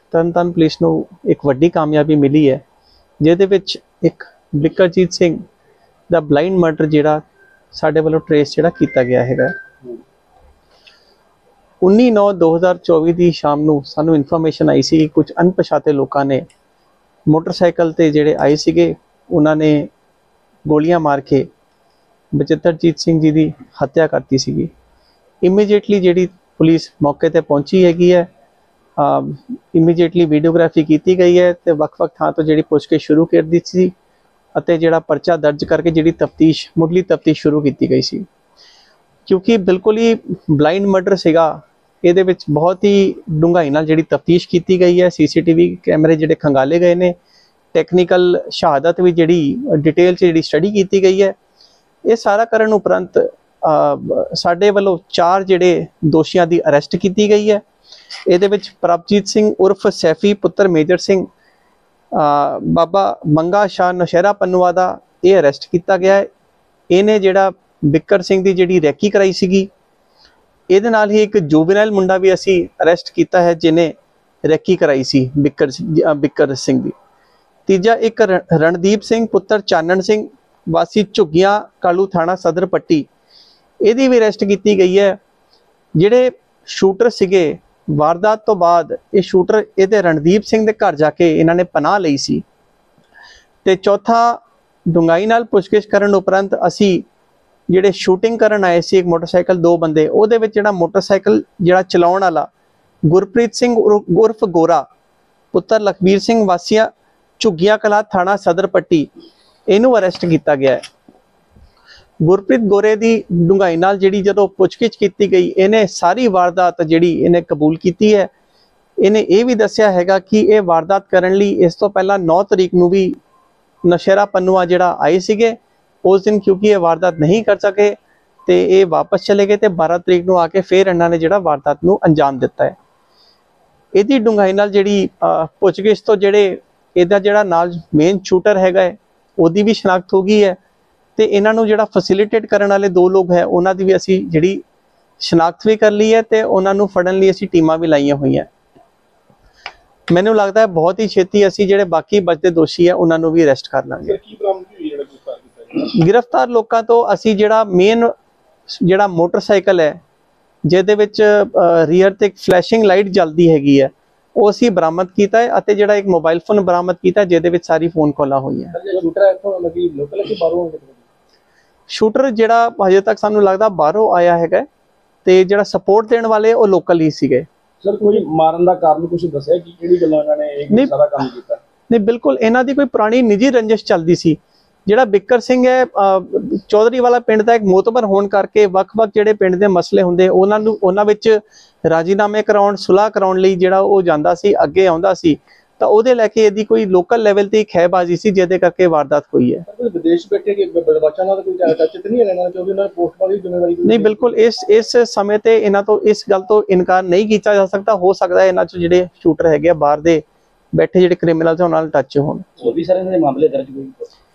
Tarn Taran police ਨੂੰ ਇੱਕ ਵੱਡੀ ਕਾਮਯਾਬੀ ਮਿਲੀ ਹੈ, ਜਿਹਦੇ ਵਿੱਚ ਇੱਕ ਬਿਕਰਜੀਤ ਸਿੰਘ ਦਾ ਬਲਾਈਂਡ ਮਰਡਰ ਜਿਹੜਾ ਸਾਡੇ ਵੱਲੋਂ ਟ੍ਰੇਸ ਜਿਹੜਾ ਕੀਤਾ ਗਿਆ ਹੈਗਾ। 19/9/2024 ਦੀ ਸ਼ਾਮ ਨੂੰ ਸਾਨੂੰ ਇਨਫੋਰਮੇਸ਼ਨ ਆਈ ਸੀ, ਕੁਝ ਅਣਪਛਾਤੇ ਲੋਕਾਂ ਨੇ ਮੋਟਰਸਾਈਕਲ ਤੇ ਜਿਹੜੇ ਆਏ ਸੀਗੇ, ਉਹਨਾਂ ਨੇ ਗੋਲੀਆਂ ਮਾਰ ਕੇ ਬਚਿੱਤਰਜੀਤ ਸਿੰਘ ਜੀ ਦੀ ਹੱਤਿਆ ਕਰਤੀ ਸੀਗੀ। ਇਮੀਡੀਏਟਲੀ ਜਿਹੜੀ ਪੁਲਿਸ ਮੌਕੇ ਤੇ ਪਹੁੰਚੀ ਹੈਗੀ ਹੈ, ਇਮੀਡੀਏਟਲੀ ਵੀਡੀਓਗ੍ਰਾਫੀ ਕੀਤੀ ਗਈ ਹੈ ਤੇ ਵੱਖ-ਵੱਖ ਥਾਂ ਤੋਂ ਜਿਹੜੀ ਪੁੱਛਗਿੱਛ ਸ਼ੁਰੂ ਕਰ ਦਿੱਤੀ ਸੀ ਅਤੇ ਜਿਹੜਾ ਪਰਚਾ ਦਰਜ ਕਰਕੇ ਜਿਹੜੀ ਮੁੱਢਲੀ ਤਫਤੀਸ਼ ਸ਼ੁਰੂ ਕੀਤੀ ਗਈ ਸੀ। ਕਿਉਂਕਿ ਬਿਲਕੁਲ ਹੀ ਬਲਾਈਂਡ ਮਰਡਰ ਸੀਗਾ, ਇਹਦੇ ਵਿੱਚ ਬਹੁਤ ਹੀ ਡੂੰਘਾਈ ਨਾਲ ਜਿਹੜੀ ਤਫਤੀਸ਼ ਕੀਤੀ ਗਈ ਹੈ। ਸੀਸੀਟੀਵੀ ਕੈਮਰੇ ਜਿਹੜੇ ਖੰਗਾਲੇ ਗਏ ਨੇ, ਟੈਕਨੀਕਲ ਸ਼ਹਾਦਤ ਵੀ ਜਿਹੜੀ ਡਿਟੇਲ 'ਚ ਜਿਹੜੀ ਸਟੱਡੀ ਕੀਤੀ ਗਈ ਹੈ। ਇਹ ਸਾਰਾ ਕਰਨ ਉਪਰੰਤ ਸਾਡੇ ਵੱਲੋਂ 4 ਜਿਹੜੇ ਦੋਸ਼ੀਆਂ ਦੀ ਅਰੈਸਟ ਕੀਤੀ ਗਈ ਹੈ। ਇਹਦੇ ਵਿੱਚ ਪ੍ਰਭਜੀਤ ਸਿੰਘ ਉਰਫ ਸੈਫੀ ਪੁੱਤਰ ਮੇਜਰ ਸਿੰਘ, ਬਾਬਾ ਮੰਗਾ ਸ਼ਾਹ ਨੌਸ਼ਹਿਰਾ ਪੰਨੂਆ ਦਾ ਇਹ ਅਰੈਸਟ ਕੀਤਾ ਗਿਆ ਹੈ। ਇਹਨੇ ਜਿਹੜਾ ਬਿੱਕਰ ਸਿੰਘ ਦੀ ਜਿਹੜੀ ਰੈਕੀ ਕਰਾਈ ਸੀਗੀ, ਇਹਦੇ ਨਾਲ ਹੀ ਇੱਕ ਜੁਵੈਨਾਈਲ ਮੁੰਡਾ ਵੀ ਅਸੀਂ ਅਰੈਸਟ ਕੀਤਾ ਹੈ, ਜਿਹਨੇ ਰੈਕੀ ਕਰਾਈ ਸੀ ਬਿੱਕਰ ਸਿੰਘ ਦੀ। ਤੀਜਾ ਇੱਕ ਰਣਦੀਪ ਸਿੰਘ ਪੁੱਤਰ ਚਾਨਣ ਸਿੰਘ ਵਾਸੀ ਝੁੱਗੀਆਂ ਕਾਲੂ ਥਾਣਾ ਸਦਰ ਪੱਟੀ, ਇਹਦੀ ਵੀ ਅਰੈਸਟ ਕੀਤੀ ਗਈ ਹੈ। ਜਿਹੜੇ ਸ਼ੂਟਰ ਸੀਗੇ, ਵਾਰਦਾਤ ਤੋਂ ਬਾਅਦ ਇਹ ਸ਼ੂਟਰ ਇਹਦੇ ਰਣਦੀਪ ਸਿੰਘ ਦੇ ਘਰ ਜਾ ਕੇ ਇਹਨਾਂ ਨੇ ਪਨਾਹ ਲਈ ਸੀ। ਤੇ ਚੌਥਾ, ਡੂੰਘਾਈ ਨਾਲ ਪੁੱਛਗਿੱਛ ਕਰਨ ਉਪਰੰਤ ਅਸੀਂ ਜਿਹੜੇ ਸ਼ੂਟਿੰਗ ਕਰਨ ਆਏ ਸੀ, ਇੱਕ ਮੋਟਰਸਾਈਕਲ 2 ਬੰਦੇ, ਉਹਦੇ ਵਿੱਚ ਜਿਹੜਾ ਮੋਟਰਸਾਈਕਲ ਜਿਹੜਾ ਚਲਾਉਣ ਵਾਲਾ ਗੁਰਪ੍ਰੀਤ ਸਿੰਘ ਉਰਫ ਗੋਰਾ ਪੁੱਤਰ ਲਖਬੀਰ ਸਿੰਘ ਵਾਸੀਆ ਝੁੱਗੀਆਂ ਕਲਾਂ ਥਾਣਾ ਸਦਰ ਪੱਟੀ, ਇਹਨੂੰ ਅਰੈਸਟ ਕੀਤਾ ਗਿਆ ਹੈ। ਗੁਰਪ੍ਰੀਤ ਗੋਰੇ ਦੀ ਡੂੰਘਾਈ ਨਾਲ ਜਿਹੜੀ ਜਦੋਂ ਪੁੱਛਗਿੱਛ ਕੀਤੀ ਗਈ, ਇਹਨੇ ਸਾਰੀ ਵਾਰਦਾਤ ਜਿਹੜੀ ਇਹਨੇ ਕਬੂਲ ਕੀਤੀ ਹੈ। ਇਹਨੇ ਇਹ ਵੀ ਦੱਸਿਆ ਹੈਗਾ ਕਿ ਇਹ ਵਾਰਦਾਤ ਕਰਨ ਲਈ ਇਸ ਤੋਂ ਪਹਿਲਾਂ 9 ਤਰੀਕ ਨੂੰ ਵੀ ਨੌਸ਼ਹਿਰਾ ਪੰਨੂਆ ਜਿਹੜਾ ਆਏ ਸੀਗੇ, ਉਸ ਦਿਨ ਕਿਉਂਕਿ ਇਹ ਵਾਰਦਾਤ ਨਹੀਂ ਕਰ ਸਕੇ ਤੇ ਇਹ ਵਾਪਸ ਚਲੇ ਗਏ ਤੇ 12 ਤਰੀਕ ਨੂੰ ਆ ਕੇ ਫਿਰ ਇਹਨਾਂ ਨੇ ਜਿਹੜਾ ਵਾਰਦਾਤ ਨੂੰ ਅੰਜਾਮ ਦਿੱਤਾ ਹੈ। ਇਹਦੀ ਡੂੰਘਾਈ ਨਾਲ ਜਿਹੜੀ ਪੁੱਛਗਿੱਛ ਤੋਂ ਜਿਹੜੇ ਇਹਦਾ ਜਿਹੜਾ ਨਾਲ ਮੇਨ ਸ਼ੂਟਰ ਹੈਗਾ ਹੈ, ਉਹਦੀ ਵੀ ਸ਼ਨਾਖਤ ਹੋ ਗਈ ਹੈ ਤੇ ਇਹਨਾਂ ਨੂੰ ਜਿਹੜਾ ਫੈਸਿਲਿਟੇਟ ਕਰਨ ਵਾਲੇ 2 ਲੋਕ ਹੈ, ਉਹਨਾਂ ਦੀ ਵੀ ਅਸੀਂ ਜਿਹੜੀ ਸ਼ਨਾਖਤ ਵੀ ਕਰ ਲਈ ਹੈ ਤੇ ਉਹਨਾਂ ਨੂੰ ਫੜਨ ਲਈ ਅਸੀਂ ਟੀਮਾਂ ਵੀ ਲਾਈਆਂ ਹੋਈਆਂ। ਮੈਨੂੰ ਲੱਗਦਾ ਹੈ ਬਹੁਤ ਹੀ ਛੇਤੀ ਅਸੀਂ ਜਿਹੜੇ ਬਾਕੀ ਬਚਦੇ ਦੋਸ਼ੀ ਹੈ ਉਹਨਾਂ ਨੂੰ ਵੀ ਅਰੈਸਟ ਕਰ ਲਾਂਗੇ। ਗ੍ਰਿਫਤਾਰ ਲੋਕਾਂ ਤੋਂ ਅਸੀਂ ਜਿਹੜਾ ਮੇਨ ਜਿਹੜਾ ਮੋਟਰਸਾਈਕਲ ਹੈ, ਜਿਹਦੇ ਵਿੱਚ ਰੀਅਰ ਤੇ ਫਲੈਸ਼ਿੰਗ ਲਾਈਟ ਜਲਦੀ ਹੈਗੀ ਹੈ, ਉਹ ਅਸੀਂ ਬਰਾਮਦ ਕੀਤਾ ਹੈ ਅਤੇ ਜਿਹੜਾ ਇੱਕ ਮੋਬਾਈਲ ਫੋਨ ਬਰਾਮਦ ਕੀਤਾ, ਜਿਹਦੇ ਵਿੱਚ ਸਾਰੀ ਫੋਨ ਕਾਲਾਂ ਹੋਈਆਂ। ਸ਼ੂਟਰ ਜਿਹੜਾ ਹਜੇ ਤੱਕ ਸਾਨੂੰ ਲੱਗਦਾ ਬਾਹਰੋਂ ਆਇਆ ਹੈਗਾ ਤੇ ਜਿਹੜਾ ਸਪੋਰਟ ਦੇਣ ਵਾਲੇ ਉਹ ਲੋਕਲ ਹੀ ਸੀਗੇ। ਸਰ, ਕੋਈ ਮਾਰਨ ਦਾ ਕਾਰਨ ਕੁਝ ਦੱਸਿਆ ਕਿ ਕਿਹੜੀ ਗੱਲਾਂ ਇਹਨਾਂ ਨੇ ਇਹ ਸਾਰਾ ਕੰਮ ਕੀਤਾ? ਨਹੀਂ, ਬਿਲਕੁਲ ਇਹਨਾਂ ਦੀ ਕੋਈ ਪੁਰਾਣੀ ਨਿੱਜੀ ਰੰਜਿਸ਼ ਚੱਲਦੀ ਸੀ। ਜਿਹੜਾ ਬਿੱਕਰ ਸਿੰਘ ਹੈ, ਚੌਧਰੀ ਵਾਲਾ ਪਿੰਡ ਦਾ ਇੱਕ ਮੋਤਬਰ ਹੋਣ ਕਰਕੇ ਵੱਖ-ਵੱਖ ਜਿਹੜੇ ਪਿੰਡ ਦੇ ਮਸਲੇ ਹੁੰਦੇ ਉਹਨਾਂ ਵਿੱਚ ਰਾਜੀਨਾਮੇ ਕਰਾਉਣ, ਸੁਲਾਹ ਕਰਾਉਣ ਲਈ ਜਿਹੜਾ ਉਹ ਜਾਂਦਾ ਸੀ, ਅੱਗੇ ਆਉਂਦਾ ਸੀ, ਤਾਂ ਉਹਦੇ ਲੈ ਕੇ ਇਹਦੀ ਕੋਈ ਲੋਕਲ ਲੈਵਲ ਤੇ ਖਹਿਬਾਜ਼ੀ ਸੀ, ਜਿਹਦੇ ਕਰਕੇ ਵਾਰਦਾਤ ਹੋਈ ਹੈ। ਵਿਦੇਸ਼ ਬੈਠੇ ਕਿ ਬੱਚਾ ਨਾਲ ਕੋਈ ਟੱਚ ਨਹੀਂ ਲੈਣਾ, ਕਿਉਂਕਿ ਉਹਨਾਂ ਨੇ ਪੋਸਟਮਾਰਟਮ ਦੀ ਜ਼ਿੰਮੇਵਾਰੀ ਨਹੀਂ, ਬਿਲਕੁਲ ਇਸ ਸਮੇਂ ਤੇ ਇਹਨਾਂ ਤੋਂ ਇਸ ਗੱਲ ਤੋਂ ਇਨਕਾਰ ਨਹੀਂ ਕੀਤਾ ਜਾ ਸਕਦਾ। ਹੋ ਸਕਦਾ ਇਹਨਾਂ ਚ ਜਿਹੜੇ ਸ਼ੂਟਰ ਹੈਗੇ ਆ ਬਾਹਰ ਦੇ ਬੈਠੇ ਜਿਹੜੇ ਕ੍ਰਿਮੀਨਲ ਉਹਨਾਂ ਨਾਲ ਟੱਚ ਹੋਣ। ਹੋਰ ਵੀ ਸਾਰੇ ਮਾਮਲੇ ਦਰਜ ਹੋਏ।